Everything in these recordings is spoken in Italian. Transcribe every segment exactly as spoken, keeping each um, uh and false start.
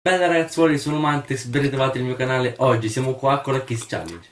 Bella ragazzuoli, sono Mantex, ben ritrovati nel mio canale. Oggi siamo qua con la Kiss Challenge.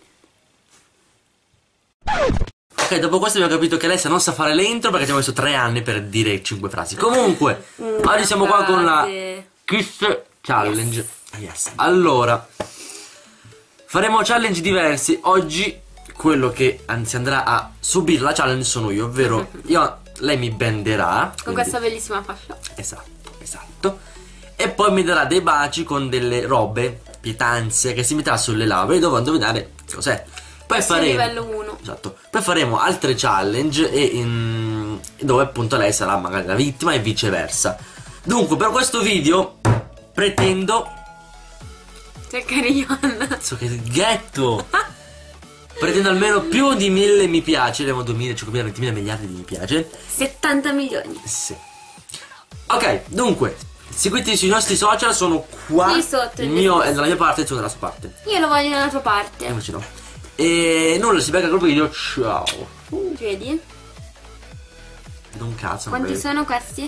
Ok, dopo questo abbiamo capito che Alessia non sa fare le intro perché ci ha messo tre anni per dire cinque frasi. Comunque, Una oggi siamo qua con la frase. Kiss Challenge. Yes. Allora, faremo challenge diversi. Oggi quello che anzi andrà a subire la challenge sono io, ovvero io, lei mi benderà. Con quindi- questa bellissima fascia. Esatto, esatto. E poi mi darà dei baci con delle robe, pietanze, che si metterà sulle labbra e dovrò indovinare cos'è. Poi Questo è faremo livello uno. Esatto. Poi faremo altre challenge e in- dove appunto lei sarà magari la vittima e viceversa. Dunque, per questo video pretendo C'è Carion. so che ghetto pretendo almeno più di mille mi piace. Abbiamo duemila, cinquemila, ventimila miliardi di mi piace. settanta milioni. Sì. Ok, dunque, seguiteci sui nostri social, sono qua. Qui sotto, Il in mio è descrizione. dalla mia parte e il suo dalla sua parte. Io lo voglio nella tua E parte. invece no. E nulla, si becca col video. Ciao. Vedi? Non cazzo, non Quanti vedo. sono questi?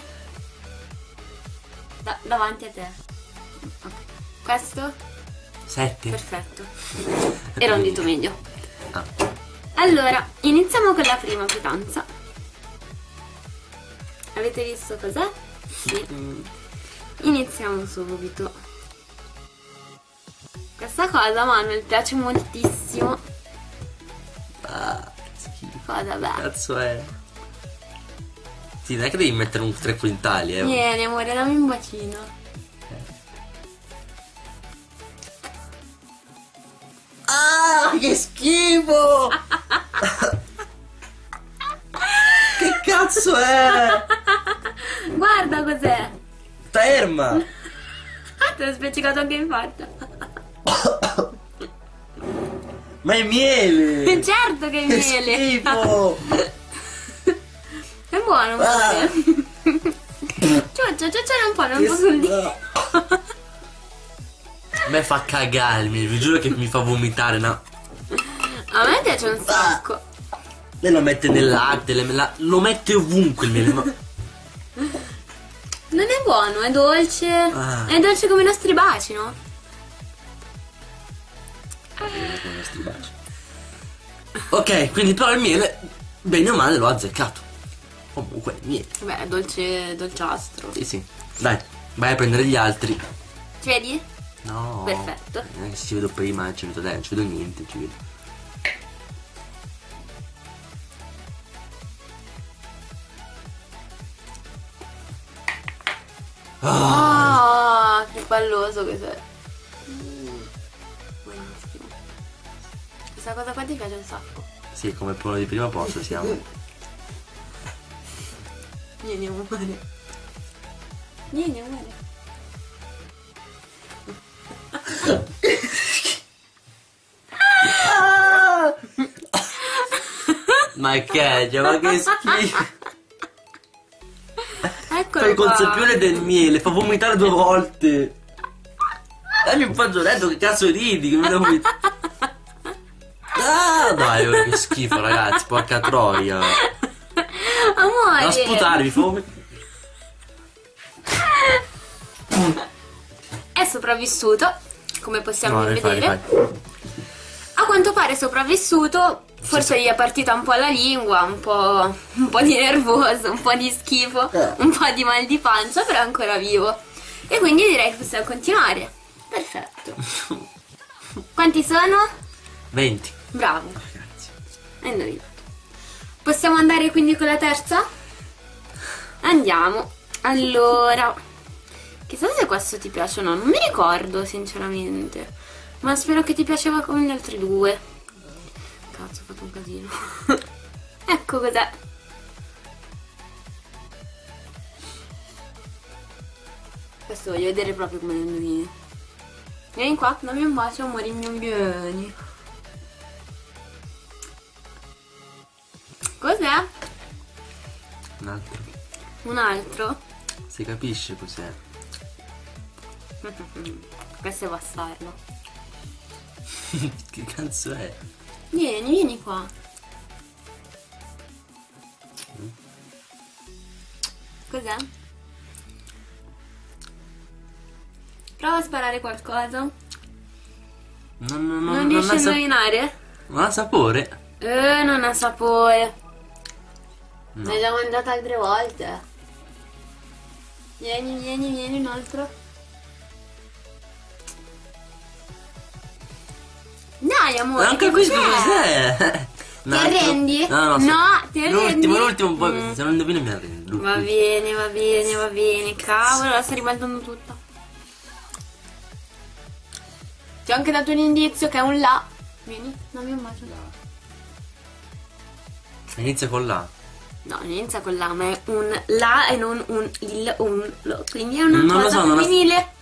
Da- davanti a te. Ok. Questo? Sette. Perfetto. Era un dito medio. Ah. Allora, iniziamo con la prima pietanza. Avete visto cos'è? Sì. Mm. Iniziamo subito. Questa cosa a Manuel piace moltissimo. Ah, schifo. Cosa bella. Cazzo è? Sì, non è che devi mettere un tre quintali, eh. Vieni amore, dammi un bacino. Ah, che schifo! Che cazzo è? Guarda cos'è. Ferma! Ah, te l'ho spiccicato anche in faccia. Ma è miele! Certo che è Che miele. schifo! È buono Ah. amore. Ciuccio, ciuccio un po', non posso dire. A me fa cagarmi, vi giuro che mi fa vomitare, no? A me piace un sacco. Lei lo mette nel latte, le- la- lo mette ovunque il miele, ma... Non è buono, è dolce. Ah. È dolce come i nostri baci, no? Ok, quindi però il miele, bene o male, l'ho azzeccato. Comunque, miele. Beh, è dolce, dolciastro. Sì, sì. Dai, vai a prendere gli altri. Ci vedi? No. Perfetto. Non è che ci vedo prima, ci vedo adesso, non ci vedo niente, ci vedo. Ah, che palloso che sei. Mm, buonissimo. Questa cosa qua ti piace un sacco. Sì, come quello di prima posto siamo. Vieni amore. Vieni amore. Ma che, cioè, ma che schifo. Eccolo Fai il qua. consapevolezza del miele, fa vomitare due volte. Dammi un fagioletto, che cazzo ridi? Che mi devo vomitare. Ah, dai, oh, che schifo, ragazzi, porca troia. Amore. Da sputare, mi fa vomitare. È sopravvissuto, come possiamo No, rifai, vedere. rifai. A quanto pare è sopravvissuto. Forse gli è partita un po' la lingua, un po', un po' di nervoso, un po' di schifo, un po' di mal di pancia, però è ancora vivo. E quindi direi che possiamo continuare. Perfetto. Quanti sono? venti. Bravo. Ragazzi. Hai indovinato. Possiamo andare quindi con la terza? Andiamo. Allora, chissà se questo ti piace o no. Non mi ricordo sinceramente, ma spero che ti piaceva come gli altri due. Cazzo, ho fatto un casino. Ecco cos'è. Questo voglio vedere proprio come lo indovini. Vieni qua, dammi un bacio, amore mio, vieni. Cos'è? Un altro. Un altro? Si capisce cos'è. Questo è bastardo. Che cazzo è? Vieni, vieni qua. Cos'è? Prova a sparare qualcosa. Non, non, Non riesci a ha sap- indovinare? non ha sapore. Eh, non ha sapore. No. L'hai già mangiata altre volte. Vieni, vieni, vieni, un altro. Dai, amore. Anche che questo cos'è? cos'è? Un Ti altro? arrendi? No, no, No, se- ti arrendi? L'ultimo, l'ultimo, poi Mm. se non indovino mi arrendo. Va bene, va bene, va bene. Cavolo, la sta ribaltando tutta. Ti ho anche dato un indizio che è un la. Vieni, dammi un bacio. Inizia con la. No, non inizia con la, ma è un la e non un il o un lo. Quindi è una Non lo cosa so, non la- femminile.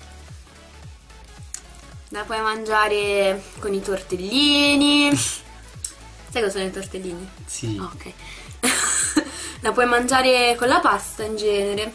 La puoi mangiare con i tortellini. Sai cosa sono i tortellini? Sì. Ah, ok. La puoi mangiare con la pasta in genere.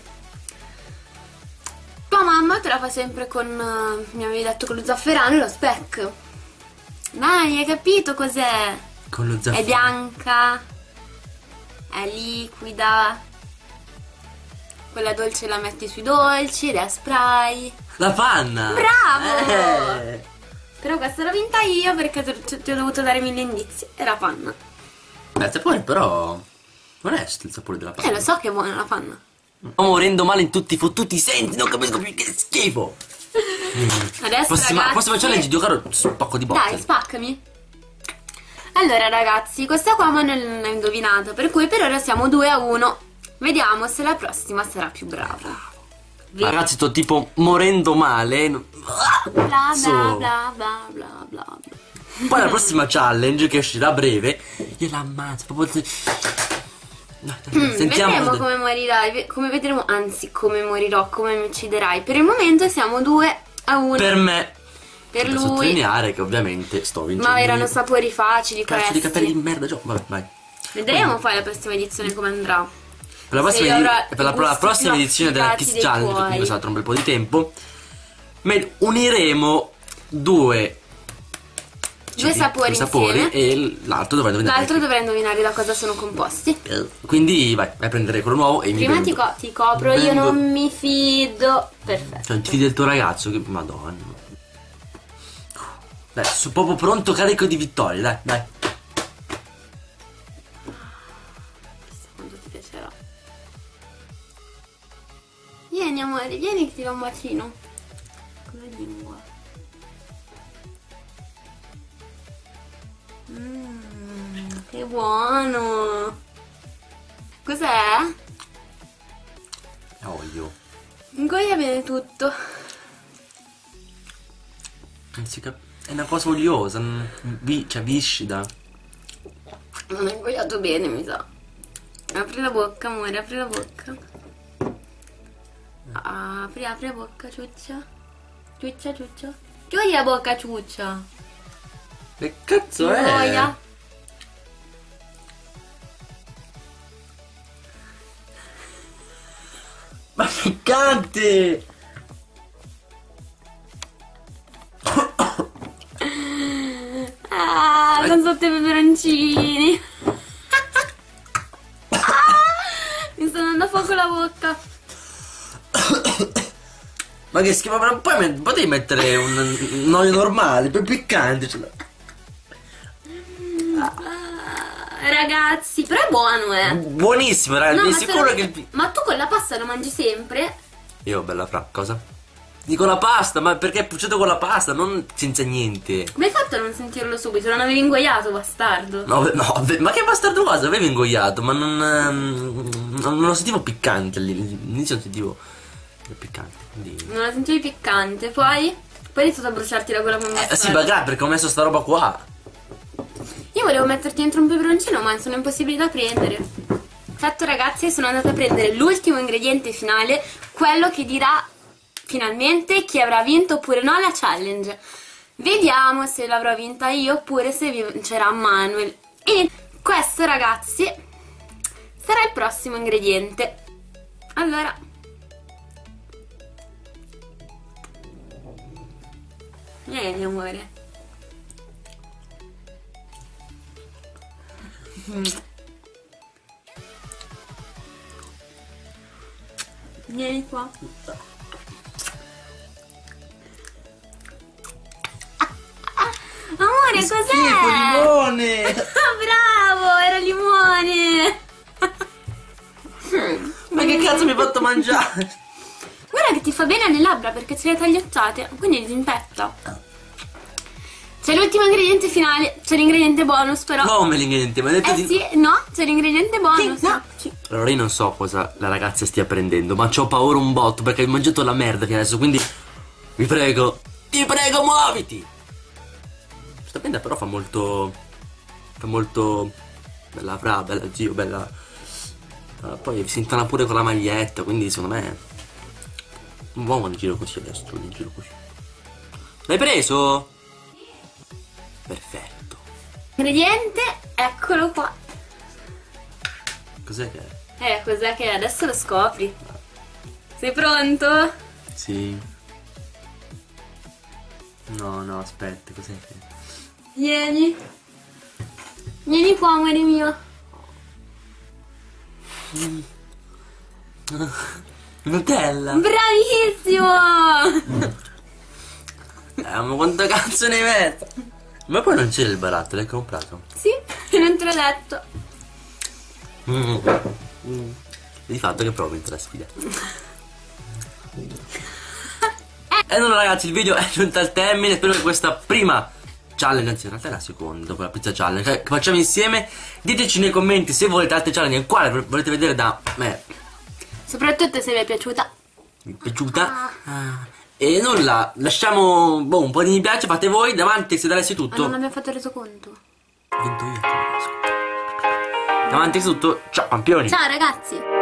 Tua mamma te la fa sempre con, eh, mi avevi detto, con lo zafferano e lo speck. Dai, hai capito cos'è? Con lo È zafferano. bianca, è liquida. Quella dolce la metti sui dolci ed è a spray. La panna! Bravo! Eh. Però questa l'ho vinta io perché ti, ti ho dovuto dare mille indizi. Era panna. Beh, il sapore però... onesto il sapore della panna. Eh, lo so che è buona la panna. Sto morendo male in tutti i fottuti sensi, non capisco più che schifo. Adesso, Prossima, ragazzi... prossima challenge giocare un pacco di botte. Dai, spaccami. Allora, ragazzi, questa qua ma non l'ho indovinata, per cui per ora siamo due a uno. Vediamo se la prossima sarà più brava. Vedi? Ragazzi, sto tipo morendo male. Bla bla So. bla bla bla bla bla. Poi la prossima challenge che uscirà a breve, io la ammazzo proprio. No, Mm, sentiamo. vedremo come morirai, ve- come vedremo, anzi come morirò, come mi ucciderai. Per il momento siamo due a uno. Per me. Per Da lui. sottolineare che ovviamente sto vincendo. Ma erano io. sapori facili Cazzo di questi. capelli di merda, Gio. Vabbè, vai. Vedremo poi la prossima edizione come andrà. Per la Se prossima, io edi- avrò per la, i per la gusti prossima più edizione della affidati Kiss dei Challenge, che tuoi. comunque sarà tra un bel po' di tempo, me- uniremo due, Due sapori sapori insieme. e l'altro dovrà indovinare. L'altro dovrà indovinare da cosa sono composti. Quindi vai, vai a prendere quello nuovo e Prima mi ti, prendo. co- ti copro, io prendo- non mi fido. Perfetto. Cioè, ti fidi del tuo ragazzo? Che madonna. Dai, sono proprio pronto, carico di vittorie, dai, dai. Chissà quanto ti piacerà. Vieni amore, vieni che ti do un bacino. Con la lingua. Mmm, che buono. Cos'è? È olio. Ingoia bene tutto. Non si cap- È una cosa oliosa, non- vi- cioè viscida. Non ho ingoiato bene, mi sa. Apri la bocca, amore, apri la bocca. Apri, apri la bocca, ciuccia. Ciuccia, ciuccia. Chiudi la bocca, ciuccia. Che cazzo è? Ingoia. Ma piccante! Ah, sono sotto i peperoncini. Mi sta andando a fuoco la bocca. Ma che schifo, ma non puoi met- potevi mettere un, un olio normale, più piccante. Cioè. Ah, ragazzi, però è buono, eh. Buonissimo, raga, No, di ma, sicuro te lo- che il... ma tu con la pasta lo mangi sempre? Io, bella fra, cosa? Dico la pasta, ma perché è pucciato con la pasta, non senza niente. Come hai fatto a non sentirlo subito? Non avevi ingoiato, bastardo. No, no, ve- ma che bastardo cosa? Avevo ingoiato, ma non, ehm, non lo sentivo piccante lì. All'inizio lo sentivo piccante, quindi... Non la sentivi piccante, poi? Poi hai iniziato a bruciarti la gola con me. Eh sì, magari perché ho messo sta roba qua. Io volevo metterti dentro un peperoncino, ma sono impossibili da prendere. Fatto, ragazzi, sono andata a prendere l'ultimo ingrediente finale, quello che dirà finalmente chi avrà vinto oppure no la challenge. Vediamo se l'avrò vinta io oppure se vincerà Manuel. E questo, ragazzi, sarà il prossimo ingrediente. Allora, vieni amore. Mm. Vieni qua. limone, Che cos'è? schifo, limone! Bravo, era limone. Ma che cazzo mi hai fatto mangiare? Guarda che ti fa bene alle labbra perché ce le hai tagliattate, quindi disinfetta. C'è l'ultimo ingrediente finale, c'è l'ingrediente bonus però. Come l'ingrediente? Mi hai detto Eh di... sì, no, c'è l'ingrediente bonus. Sì, no, sì. Allora io non so cosa la ragazza stia prendendo, ma c'ho paura un botto perché hai mangiato la merda fino adesso, quindi vi prego, ti prego muoviti! Questa prenda però fa molto... fa molto... bella fra, bella zio, bella... Uh, poi si intona pure con la maglietta, quindi secondo me... un uomo di giro così adesso, di giro così. L'hai preso? Perfetto. Ingrediente, eccolo qua. Cos'è che è? Eh, cos'è che è? Adesso lo scopri. Sei pronto? Sì. No, no, aspetta, cos'è che è? Vieni. Vieni qua, amore mio. Nutella. Bravissimo! Eh, ma quanto cazzo ne metto? Ma poi non c'era il baratto, l'hai comprato? Sì, non te l'ho detto. Mm. Mm. Di fatto che provo vinto la sfida. E allora ragazzi, il video è giunto al termine. Spero che questa prima challenge, anzi in realtà è la seconda dopo la pizza challenge, che facciamo insieme. Diteci nei commenti se volete altre challenge e quale volete vedere da me. Soprattutto se vi è piaciuta. Mi è piaciuta? Ah. E nulla, lasciamo boh, un po' di mi piace, fate voi davanti se daresti Ma tutto. non abbiamo fatto reso conto. Ho vinto io. Davanti a tutto, ciao campioni. Ciao ragazzi!